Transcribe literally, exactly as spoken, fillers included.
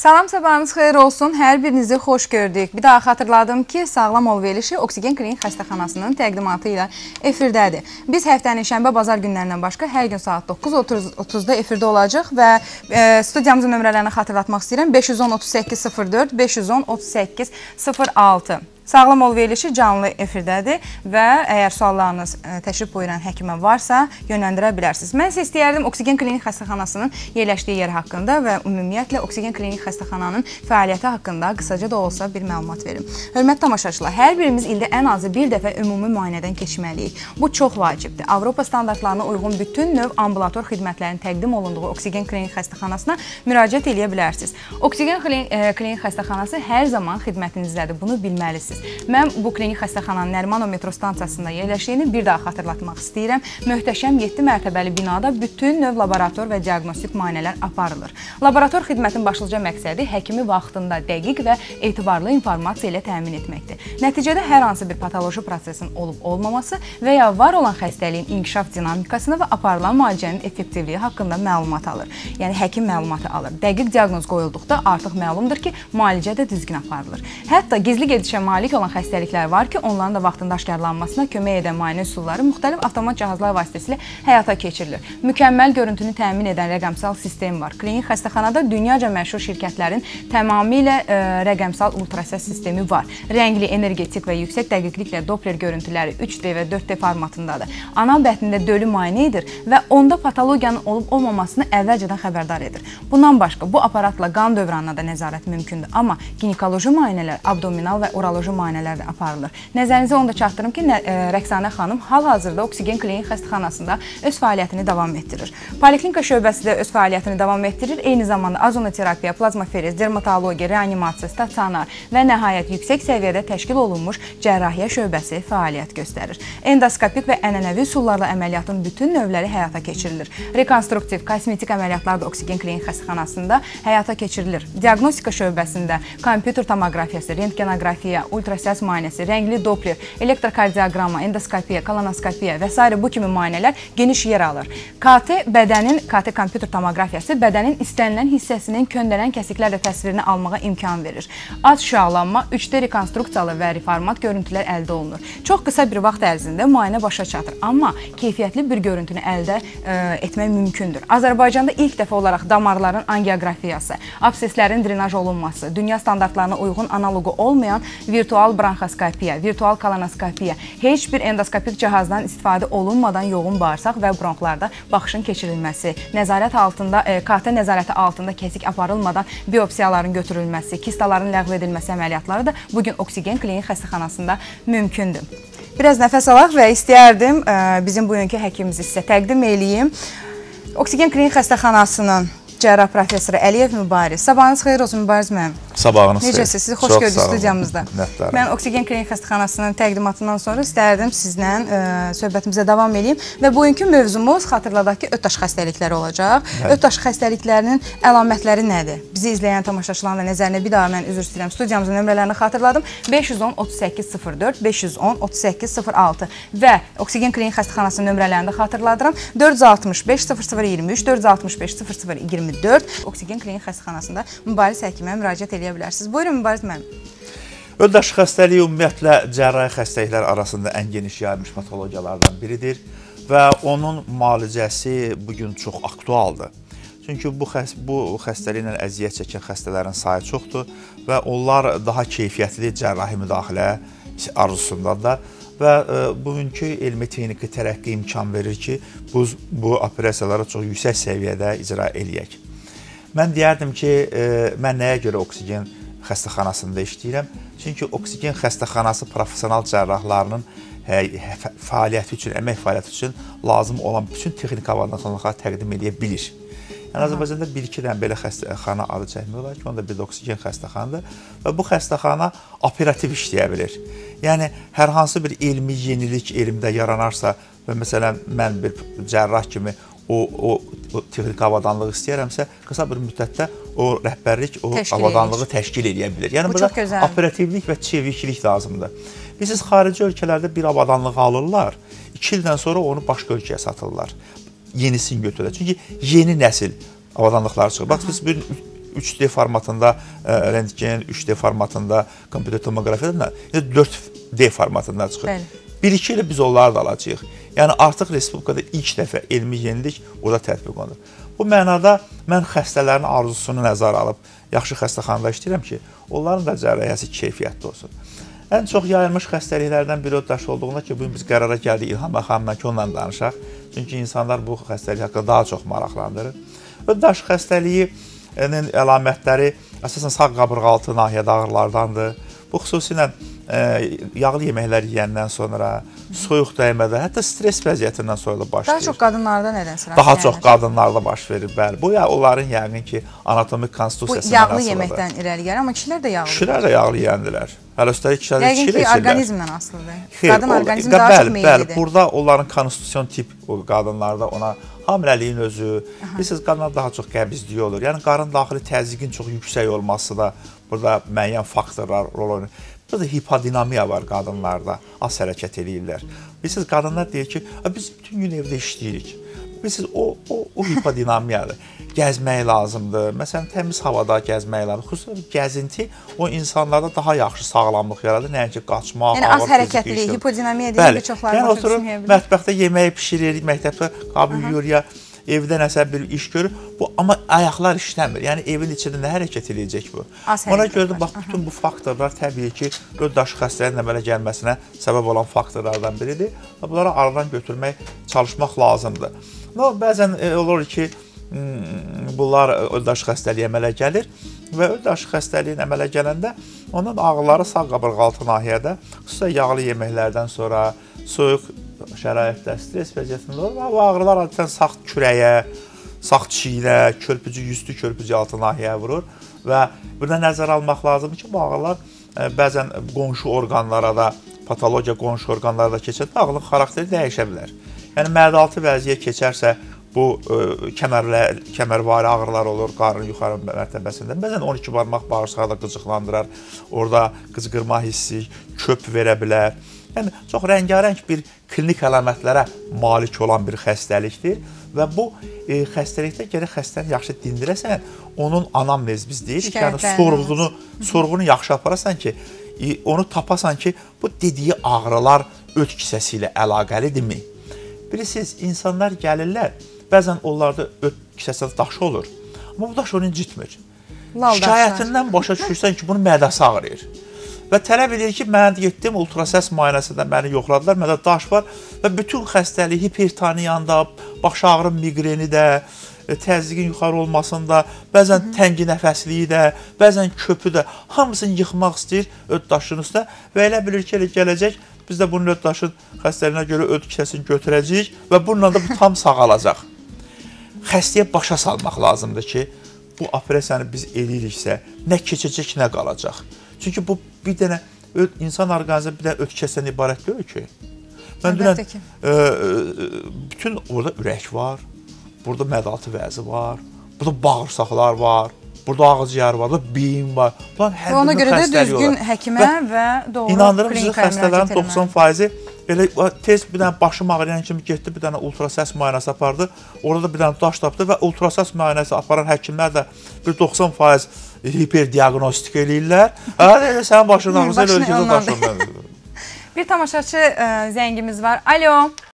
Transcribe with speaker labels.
Speaker 1: Salam, sabahınız xeyir olsun. Hər birinizi xoş gördük. Bir daha xatırladım ki, Sağlam ol verilişi Oksigen Klinik Xəstəxanasının təqdimatı ilə efirdədir. Biz həftənin şənbə, bazar günlərindən başqa hər gün saat doqquz otuzda efirdə olacaq və e, studiyamızın nömrələrini xatırlatmaq istəyirəm. beş yüz on otuz səkkiz sıfır dörd, beş yüz on otuz səkkiz sıfır altı. Sağlam ol verilişi canlı efirdədir və əgər suallarınız ə, təşrif buyuran həkimə varsa yönləndirə bilərsiniz. Mən sizə istəyərdim Oksigen Klinik Xəstəxanasının yerləşdiyi yer haqqında və ümumiyyətlə Oksigen Klinik Xəstəxananın fəaliyyəti haqqında qısaca da olsa bir məlumat verim. Hörmətli tamaşaçılar, hər birimiz ildə ən azı bir dəfə ümumi müayinədən keçməliyik. Bu çox vacibdir. Avropa standartlarına uyğun bütün növ ambulator xidmətlərin təqdim olunduğu Oksigen Klinik Xəstəxanasına müraciət edə bilərsiniz. Oksigen Klinik Xəstəxanası hər zaman xidmətinizdədir. Bunu bilməlisiniz. Mən bu klinik xəstəxananın Nərimanov metro stansiyasında yerləşdiyini bir daha xatırlatmaq istəyirəm. Möhtəşəm yeddi mərtəbəli binada bütün növ laborator və diaqnostik müayinələr aparılır. Laborator xidmətin başlıca məqsədi həkimi vaxtında dəqiq və etibarlı informasiya ilə təmin etməkdir. Nəticədə hər hansı bir patoloji prosesin olub-olmaması və ya var olan xəstəliyin inkişaf dinamikasını və aparılan müalicənin effektivliyi haqqında məlumat alır. Yəni, həkim məlumatı alır. Dəqiq diaqnoz qoyulduqda artıq məlumdur ki, müalicə də düzgün aparılır. Hətta gizli gedişə malik olan xəstəliklər var ki, onların da vaxtında aşkarlanmasına kömək edən müayinə üsulları müxtəlif avtomat cihazlar vasitəsilə həyata keçirilir. Mükəmməl görüntünü təmin edən rəqəmsal sistem var. Klinik xəstəxanada dünyaca məşhur şirkətlərin tamamilə ə, rəqəmsal ultrasəs sistemi var. Rəngli, energetik və yüksək dəqiqliklə Doppler görüntüləri üç D və dörd D formatındadır. Ana bətnində dölü müayinə edir və onda patologiyanın olub-olmamasını əvvəlcədən xəbərdar edir. Bundan başqa, bu aparatla qan dövranına da nəzarət mümkündür. Amma ginekoloji müayinələr, abdominal və uroloji müayinələr də aparılır. Nəzərinizə onu da çatdırım ki, Rəqsanə xanım hal-hazırda Oksigen Klinik Xəstəxanasında öz fəaliyyətini davam etdirir. Poliklinika şöbəsi də öz fəaliyyətini davam etdirir. Eyni zamanda azonoterapiya, plazmaferez, dermatologiya, reanimasiya, stasionar və nəhayət yüksək səviyyədə təşkil olunmuş cərrahiyyə şöbəsi fəaliyyət göstərir. Endoskopik və ənənəvi üsullarla əməliyyatın bütün növləri həyata keçirilir. Rekonstruktiv, kosmetik əməliyyatlar da Oksigen Klinik Xəstəxanasında həyata keçirilir. Diaqnostika şöbəsində kompüter tomografiyası, rentgenografiya, ultrasəs müayinəsi, rəngli Doppler, elektrokardioqramma, endoskopiya, kolonoskopiya və s. bu kimi müayinələr geniş yer alır. K T bədənin, K T kompüter tomografiyası bədənin istənilən hissəsinin köndələn kəsiklərlə təsvirini almağa imkan verir. Az şüalanma, üç D rekonstruksiyalı və reformat görüntülər əldə olunur. Çox qısa bir vaxt ərzində müayinə başa çatır, amma keyfiyyətli bir görüntünü əldə ə, etmək mümkündür. Azərbaycanda ilk dəfə olaraq damarların angiografiyası, abseslərin drenaj olunması, dünya standartlarına uyğun analogu olmayan virtual bronxoskopiya, virtual kolonoskopiya, heç bir endoskopik cihazdan istifadə olunmadan yoğun bağırsaq və bronxlarda baxışın keçirilməsi, nəzarət altında, e, K T nəzarəti altında kəsik aparılmadan biopsiyaların götürülməsi, kistaların ləğv edilməsi əməliyyatları da bugün Oksigen Klinik Xəstəxanasında mümkündür. Biraz nəfəs alaq və istəyərdim e, bizim bugünkü həkimimizi sizə təqdim eləyim. Oksigen Klinik Xəstəxanasının cərrah professoru Əliyev Mübariz. Sabahınız xeyir olsun Mübariz müəllim.
Speaker 2: Sabahınız xeyir.
Speaker 1: Necəsiz? Sizi xoş gördük studiyamızda. Mən Oksigen Klinik Xəstəxanasının təqdimatından sonra istərdim sizlə ə, söhbətimizə davam edeyim və bugünkü mövzumuz xatırladaq ki, ötdaş xəstəlikləri olacaq. Hə. Ötdaş xəstəliklərinin əlamətləri nədir? Bizi izləyən tamaşaçıların da nəzərinə bir daha mən üzr istəyirəm. Studiyamızın nömrələrini xatırladım. beş yüz on otuz səkkiz sıfır dörd, beş yüz on otuz səkkiz sıfır altı və Oksigen Klinik Xəstəxanasının nömrələrini də xatırladıram. dörd yüz altmış beş sıfır sıfır iyirmi üç, dörd yüz altmış beş sıfır sıfır iyirmi dörd Oksigen Klinik Xəstəxanasında Mübariz həkimə müraciət edə bilərsiniz. Buyurun Mübariz müəllim.
Speaker 2: Ötdaş xəstəliyi ümumiyyətlə cərrahi xəstəliklər arasında ən geniş yayılmış patologiyalardan biridir və onun müalicəsi bugün çox aktualdır. Çünki bu, xəs bu xəstəliklə əziyyət çəkən xəstələrin sayı çoxdur və onlar daha keyfiyyətli cərrahi müdaxilə arzusundadırlar. Və e, bugünkü elmi texniki tərəqqi imkan verir ki, bu, bu operasiyaları çox yüksək səviyyədə icra eləyək. Mən deyərdim ki, e, mən nəyə görə Oksigen Xəstəxanasında işləyirəm? Çünki Oksigen Xəstəxanası professional cərrahlarının hə, fəaliyyəti üçün, əmək fəaliyyəti üçün lazım olan bütün texniki avadanlıqları təqdim edə bilir. Yəni, Azərbaycanda bir-iki dənə belə xəstəxana adı çəkmək olar ki, onda bir də Oksigen xəstəxanadır və bu xəstəxana operativ işləyə bilir. Yəni, hər hansı bir elmi yenilik elmdə yaranarsa və məsələn, mən bir cərrah kimi o, o, o texniki avadanlığı istəyərəmsə, qısa bir müddətdə o rəhbərlik, o təşkil avadanlığı edir. təşkil edə bilir. Yəni, bu burada operativlik və çeviklik lazımdır. Bilirsiniz, xarici ölkələrdə bir avadanlığı alırlar, iki ildən sonra onu başqa ölkəyə satırlar. Yenisini götürürlər. Çünki yeni nəsil avadanlıqları çıxır. Bax, biz bir üç D formatında rentgen, üç D formatında kompüter tomoqrafiya, dörd D formatında çıxır.
Speaker 1: Bəli.
Speaker 2: Bir-iki ilə biz onları da alacağıq. Yəni artıq Respublikada ilk dəfə elmi yenilik orada tətbiq olunur. Bu mənada mən xəstələrin arzusunu nəzərə alıb yaxşı xəstəxanada işləyirəm ki, onların da cərrahiyyəsi keyfiyyətli olsun. Ən çox yayılmış xəstəliklərdən biri öddaşı olduğunda ki, bugün biz qərara gəldik İlham xanımla ki, onunla danışaq. Çünki insanlar bu xəstəlik haqqında daha çox maraqlandırır. Öddaşı xəstəliyinin əlamətləri əsasən sağ qabırğaltı nahiyədə ağrılardandır. Bu xüsusilə e, yağlı yeməklər yeyəndən sonra, soyuq dəymədə, hətta stres vəziyyətindən sonra da baş verir.
Speaker 1: Daha çox qadınlarda nədənsə rast
Speaker 2: Daha
Speaker 1: gəlinir.
Speaker 2: çox qadınlarda baş verir, bəli. Bu ya onların yəqin ki, anatomik konstitusiyasından
Speaker 1: asılıdır. Bu yağlı
Speaker 2: asılıdır.
Speaker 1: yeməkdən irəli gəlir, amma kişilər də yağlı.
Speaker 2: Kişilər də yağlı yeyəndilər. Hələ üstəlik kişilər
Speaker 1: Yəqin
Speaker 2: içkilə
Speaker 1: ki,
Speaker 2: içirlər.
Speaker 1: orqanizmdən asılıdır.
Speaker 2: Xeyr,
Speaker 1: Qadın
Speaker 2: o-
Speaker 1: orqanizmi
Speaker 2: bəli,
Speaker 1: daha çox
Speaker 2: bəli,
Speaker 1: meyillidir.
Speaker 2: burada onların konstitusyon tip o qadınlarda ona hamiləliyin özü, bilirsiniz, qadınlar daha çox qəbizliyi olur. Yəni qarın daxili təzyiqin çox yüksək olması da burada müəyyən faktorlar rol oynayır. Burada hipodinamiya var qadınlarda, az hərəkət edirlər. Bilirsiniz, qadınlar deyir ki, biz bütün gün evdə işləyirik. Bilirsiniz, o, o, o hipodinamiyadır. Gəzmək lazımdır. Məsələn, təmiz havada gəzmək lazımdır. Xüsusən gəzinti o insanlarda daha yaxşı sağlamlıq yaradır. Nəinki qaçmaq,
Speaker 1: Yəni az hərəkətli, hipodinamiya deyil, bir çoxları
Speaker 2: yəni
Speaker 1: başa
Speaker 2: oturur,
Speaker 1: düşməyə bilir.
Speaker 2: mətbəxdə yemək pişiririk, məktəbdə qabı yuyur ya, evdə nəsə bir iş görür. Bu amma ayaqlar işləmir. Yəni evin içində nə hərəkət eləyəcək bu?
Speaker 1: Az
Speaker 2: Ona
Speaker 1: hərəkət
Speaker 2: görə də
Speaker 1: var.
Speaker 2: bax bütün bu faktorlar təbii ki, öddaşı xəstəliyin əmələ gəlməsinə səbəb olan faktorlardan biridir. Və bunları aradan götürmək, çalışmaq lazımdır. No, bəzən e, olur ki, hmm, bunlar öddaşı xəstəliyi əmələ gəlir və öddaşı xəstəliyin əmələ gələndə onun ağrıları sağ qabırğaltı nahiyədə, xüsusən yağlı yeməklərdən sonra, soyuq şəraitdə, stres vəziyyətində olur və bu ağrılar adətən sağ kürəyə, sağ çiyinə, körpücü, yüzlü körpücü altı nahiyəyə vurur və burada nəzərə almaq lazımdır ki, bu ağrılar e, bəzən qonşu orqanlara da, patologiya qonşu orqanlara da keçəndə ağrının xarakteri dəyişə bilər. Yəni mədə-altı vəziyyət keçərsə, bu e, kəmərlə, kəmərvari ağrılar olur qarnın yuxarı mərtəbəsində. Bəzən on iki barmaq bağırsağı da qıcıqlandırar, orada qıcqırma hissi, köp verə bilər. Yəni, çox rəngarəng bir klinik əlamətlərə malik olan bir xəstəlikdir və bu e, xəstəlikdə gərək xəstəni yaxşı dindirəsən, onun anamnez biz deyirik, yəni sorğunu, sorğunu yaxşı aparasan ki, e, onu tapasan ki, bu dediyi ağrılar öd kisəsi ilə əlaqəlidirmi? Bilirsiniz, insanlar gəlirlər, bəzən onlarda öd kisəsində daşı olur, amma bu daş onu incitmir. Şikayətindən başa düşürsən ki, bunun mədəsi ağrıyır. Və tələb edir ki, mən getdim, ultrasəs müayinəsində məni yoxladılar, məndə daş var və bütün xəstəlik, hipertoniyanda, baş ağrı miqreni də, təzyiqin yuxarı olmasında, bəzən təngi nəfəsliyi də, bəzən köpü də, hamısını yıxmaq istəyir öd daşının üstə və elə bilir ki, elə gələcək, biz də bunun öd daşın xəstəliyinə görə öd kisəsini götürəcəyik və bununla da bu tam sağalacaq. Xəstəyə başa salmaq lazımdır ki, bu operasiyanı biz eləyiriksə, nə keçəcək, nə qalacaq. Çünki bu bir dənə öd, insan orqanizmi bir dənə öd kisəsindən ibarət deyil ki. Mən dünən, e, e, bütün orada ürək var, burada mədə-altı vəzi var, burada bağırsaqlar var, burada ağciyər var, burada beyin var.
Speaker 1: Və ona görə də düzgün həkimə və doğru
Speaker 2: İnandırım sizi,
Speaker 1: klinikaya
Speaker 2: xəstələrin
Speaker 1: müraciət
Speaker 2: doxsan faizi elə tez bir dənə başım ağrıyan kimi getdi, bir dənə ultrasəs müayinəsi apardı, orada da bir dənə daş tapdı və ultrasəs müayinəsi aparan həkimlər də bir doxsan faiz hiperdiaqnostik eləyirlər. Hə, sənin başın ağrısı elə ölkədə daş ondan.
Speaker 1: Bir tamaşaçı ə, zəngimiz var. Alo.